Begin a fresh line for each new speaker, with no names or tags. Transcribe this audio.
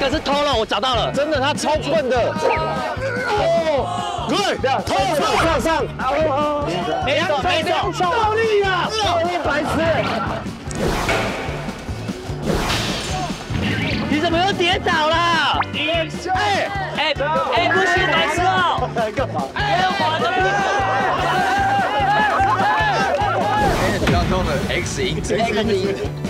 个是偷了，我找到了，
真的他超笨的。哦，对，偷上，
没中，
倒立呀，倒立白痴。
你怎么又跌倒了？哎，不行，白痴哦！
干嘛？
滑的。
比较痛的 X 音。